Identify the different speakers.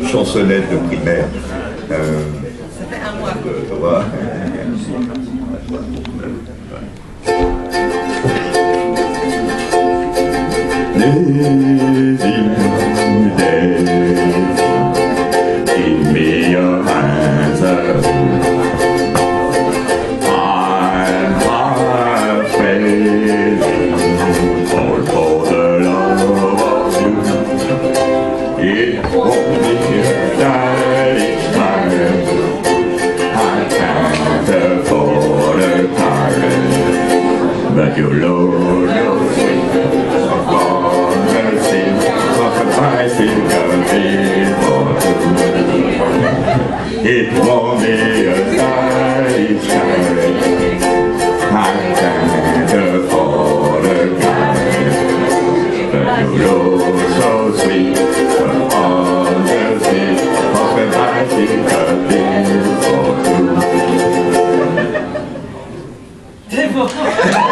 Speaker 1: chansonnette de primaire.
Speaker 2: Ça fait un mois.
Speaker 1: Voilà. Give me your hands up. I'm afraid for the love of you. It won't be that each time I can't afford a tyrant, but your Lord knows it won't be a nice time. I can't afford a kind, but you look so sweet. But honestly, often I think of this for two.